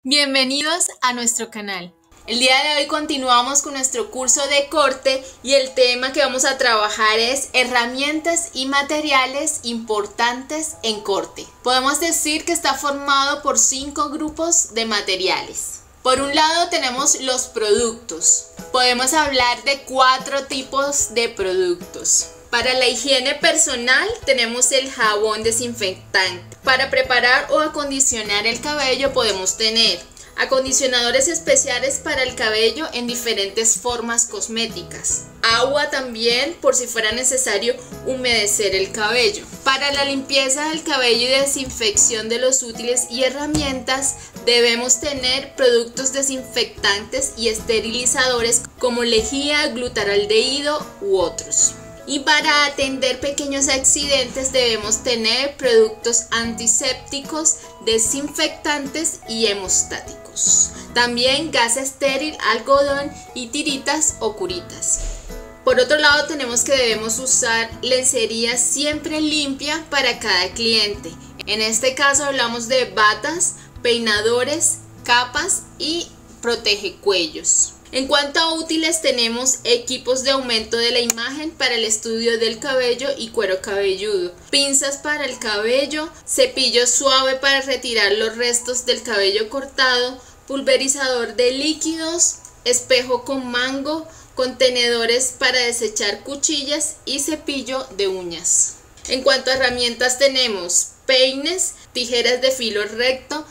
Bienvenidos a nuestro canal. El día de hoy continuamos con nuestro curso de corte y el tema que vamos a trabajar es herramientas y materiales importantes en corte. Podemos decir que está formado por 5 grupos de materiales. Por un lado tenemos los productos. Podemos hablar de 4 tipos de productos. Para la higiene personal tenemos el jabón desinfectante. Para preparar o acondicionar el cabello podemos tener acondicionadores especiales para el cabello en diferentes formas cosméticas. Agua también por si fuera necesario humedecer el cabello. Para la limpieza del cabello y desinfección de los útiles y herramientas debemos tener productos desinfectantes y esterilizadores como lejía, glutaraldehído u otros. Y para atender pequeños accidentes debemos tener productos antisépticos, desinfectantes y hemostáticos. También gas estéril, algodón y tiritas o curitas. Por otro lado tenemos que debemos usar lencería siempre limpia para cada cliente. En este caso hablamos de batas, peinadores, capas y protegecuellos. En cuanto a útiles tenemos equipos de aumento de la imagen para el estudio del cabello y cuero cabelludo, pinzas para el cabello, cepillo suave para retirar los restos del cabello cortado, pulverizador de líquidos, espejo con mango, contenedores para desechar cuchillas y cepillo de uñas. En cuanto a herramientas tenemos peines, tijeras de filo recto,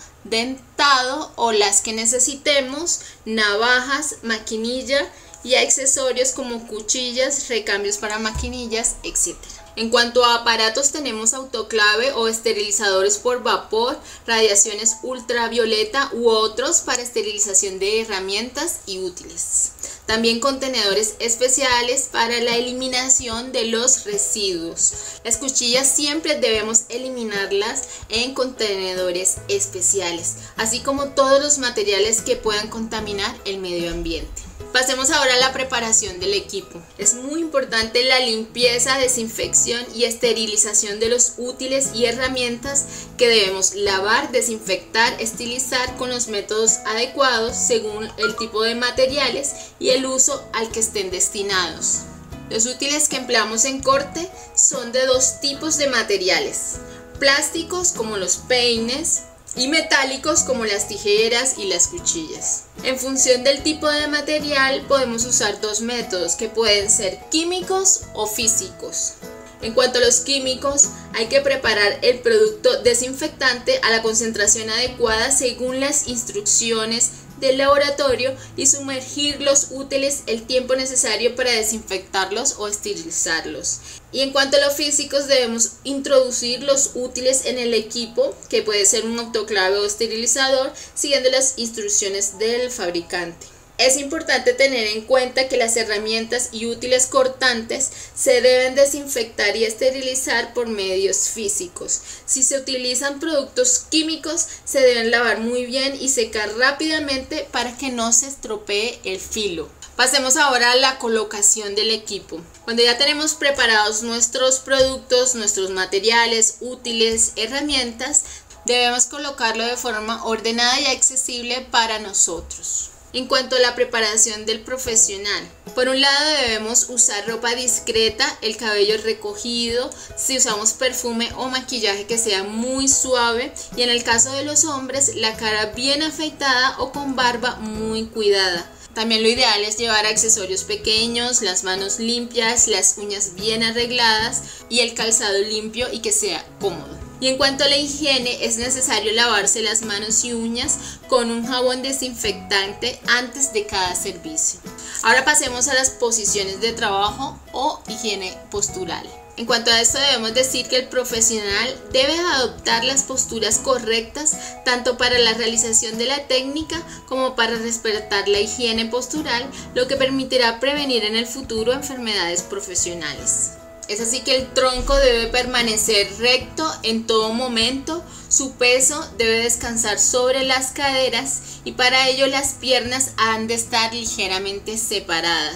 dentado o las que necesitemos, navajas, maquinilla y accesorios como cuchillas, recambios para maquinillas, etc. En cuanto a aparatos tenemos autoclave o esterilizadores por vapor, radiaciones ultravioleta u otros para esterilización de herramientas y útiles. También contenedores especiales para la eliminación de los residuos. Las cuchillas siempre debemos eliminarlas en contenedores especiales, así como todos los materiales que puedan contaminar el medio ambiente. Pasemos ahora a la preparación del equipo. Es muy importante la limpieza, desinfección y esterilización de los útiles y herramientas que debemos lavar, desinfectar, estilizar con los métodos adecuados según el tipo de materiales y el uso al que estén destinados. Los útiles que empleamos en corte son de 2 tipos de materiales: plásticos como los peines y metálicos como las tijeras y las cuchillas. En función del tipo de material podemos usar 2 métodos que pueden ser químicos o físicos. En cuanto a los químicos, hay que preparar el producto desinfectante a la concentración adecuada según las instrucciones del laboratorio y sumergir los útiles el tiempo necesario para desinfectarlos o esterilizarlos. Y en cuanto a los físicos, debemos introducir los útiles en el equipo, que puede ser un autoclave o esterilizador, siguiendo las instrucciones del fabricante. Es importante tener en cuenta que las herramientas y útiles cortantes se deben desinfectar y esterilizar por medios físicos. Si se utilizan productos químicos, se deben lavar muy bien y secar rápidamente para que no se estropee el filo. Pasemos ahora a la colocación del equipo. Cuando ya tenemos preparados nuestros productos, nuestros materiales, útiles, herramientas, debemos colocarlo de forma ordenada y accesible para nosotros. En cuanto a la preparación del profesional, por un lado debemos usar ropa discreta, el cabello recogido, si usamos perfume o maquillaje que sea muy suave, y en el caso de los hombres, la cara bien afeitada o con barba muy cuidada. También lo ideal es llevar accesorios pequeños, las manos limpias, las uñas bien arregladas y el calzado limpio y que sea cómodo. Y en cuanto a la higiene, es necesario lavarse las manos y uñas con un jabón desinfectante antes de cada servicio. Ahora pasemos a las posiciones de trabajo o higiene postural. En cuanto a esto debemos decir que el profesional debe adoptar las posturas correctas tanto para la realización de la técnica como para respetar la higiene postural, lo que permitirá prevenir en el futuro enfermedades profesionales. Es así que el tronco debe permanecer recto en todo momento, su peso debe descansar sobre las caderas y para ello las piernas han de estar ligeramente separadas.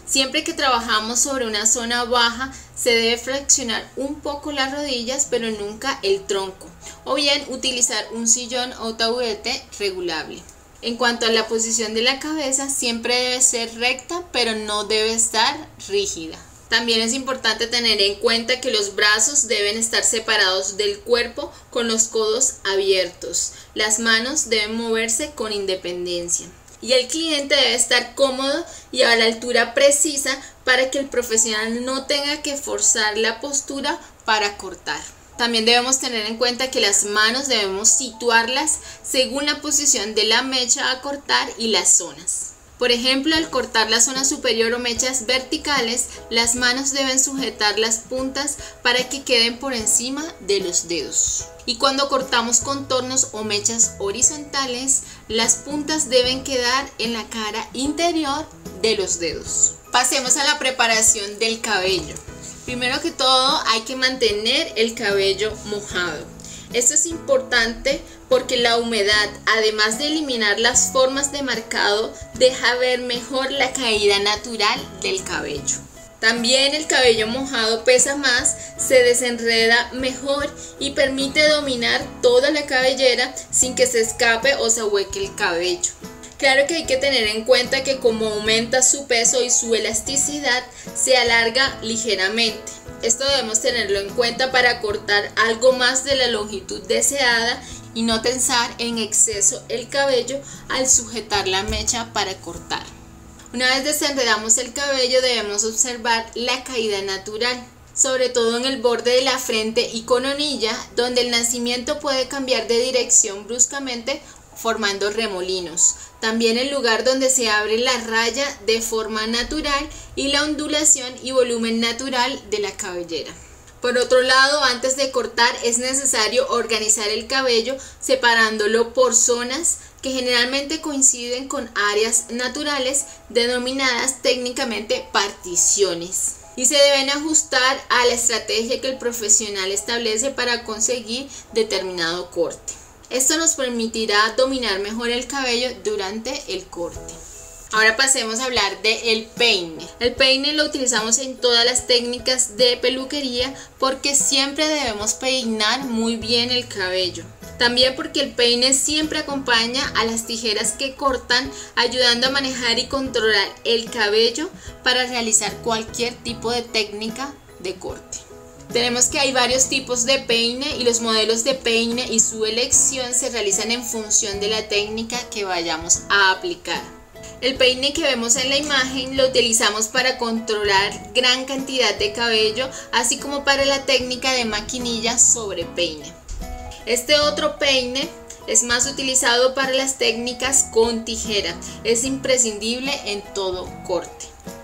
Siempre que trabajamos sobre una zona baja, se debe flexionar un poco las rodillas, pero nunca el tronco, o bien utilizar un sillón o taburete regulable. En cuanto a la posición de la cabeza, siempre debe ser recta, pero no debe estar rígida. También es importante tener en cuenta que los brazos deben estar separados del cuerpo con los codos abiertos. Las manos deben moverse con independencia. Y el cliente debe estar cómodo y a la altura precisa para que el profesional no tenga que forzar la postura para cortar. También debemos tener en cuenta que las manos debemos situarlas según la posición de la mecha a cortar y las zonas. Por ejemplo, al cortar la zona superior o mechas verticales, las manos deben sujetar las puntas para que queden por encima de los dedos. Y cuando cortamos contornos o mechas horizontales, las puntas deben quedar en la cara interior de los dedos. Pasemos a la preparación del cabello. Primero que todo, hay que mantener el cabello mojado. Esto es importante porque la humedad, además de eliminar las formas de marcado, deja ver mejor la caída natural del cabello. También el cabello mojado pesa más, se desenreda mejor y permite dominar toda la cabellera sin que se escape o se ahueque el cabello. Claro que hay que tener en cuenta que como aumenta su peso y su elasticidad, se alarga ligeramente. Esto debemos tenerlo en cuenta para cortar algo más de la longitud deseada y no tensar en exceso el cabello al sujetar la mecha para cortar. Una vez desenredamos el cabello, debemos observar la caída natural, sobre todo en el borde de la frente y coronilla, donde el nacimiento puede cambiar de dirección bruscamente formando remolinos. También el lugar donde se abre la raya de forma natural y la ondulación y volumen natural de la cabellera. Por otro lado, antes de cortar es necesario organizar el cabello separándolo por zonas que generalmente coinciden con áreas naturales denominadas técnicamente particiones y se deben ajustar a la estrategia que el profesional establece para conseguir determinado corte. Esto nos permitirá dominar mejor el cabello durante el corte. Ahora pasemos a hablar del peine. El peine lo utilizamos en todas las técnicas de peluquería porque siempre debemos peinar muy bien el cabello. También porque el peine siempre acompaña a las tijeras que cortan, ayudando a manejar y controlar el cabello para realizar cualquier tipo de técnica de corte. Tenemos que hay varios tipos de peine y los modelos de peine y su elección se realizan en función de la técnica que vayamos a aplicar. El peine que vemos en la imagen lo utilizamos para controlar gran cantidad de cabello, así como para la técnica de maquinilla sobre peine. Este otro peine es más utilizado para las técnicas con tijera, es imprescindible en todo corte.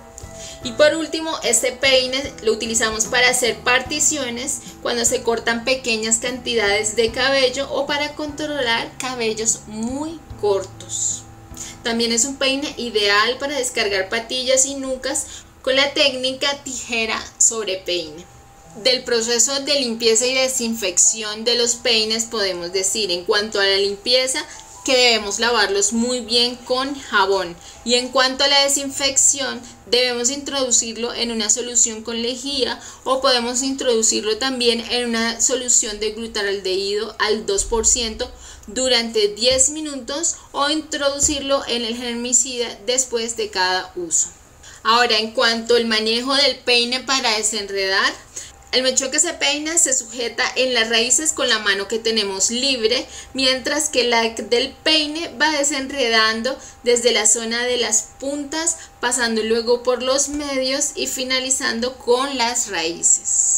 Y por último, este peine lo utilizamos para hacer particiones cuando se cortan pequeñas cantidades de cabello o para controlar cabellos muy cortos. También es un peine ideal para descargar patillas y nucas con la técnica tijera sobre peine. Del proceso de limpieza y desinfección de los peines podemos decir en cuanto a la limpieza que debemos lavarlos muy bien con jabón y en cuanto a la desinfección debemos introducirlo en una solución con lejía o podemos introducirlo también en una solución de glutaraldehído al 2% durante 10 minutos o introducirlo en el germicida después de cada uso. Ahora, en cuanto al manejo del peine para desenredar, el mechón que se peina se sujeta en las raíces con la mano que tenemos libre, mientras que la del peine va desenredando desde la zona de las puntas, pasando luego por los medios y finalizando con las raíces.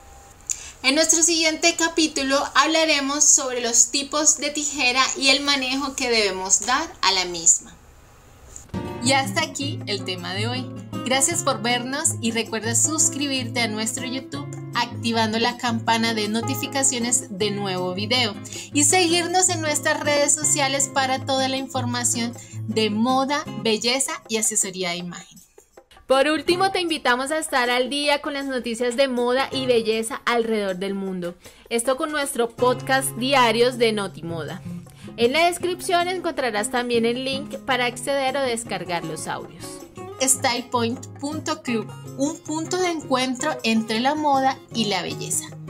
En nuestro siguiente capítulo hablaremos sobre los tipos de tijera y el manejo que debemos dar a la misma. Y hasta aquí el tema de hoy. Gracias por vernos y recuerda suscribirte a nuestro YouTube activando la campana de notificaciones de nuevo video y seguirnos en nuestras redes sociales para toda la información de moda, belleza y asesoría de imagen. Por último, te invitamos a estar al día con las noticias de moda y belleza alrededor del mundo. Esto con nuestro podcast diarios de Notimoda. En la descripción encontrarás también el link para acceder o descargar los audios. stylepoint.club, un punto de encuentro entre la moda y la belleza.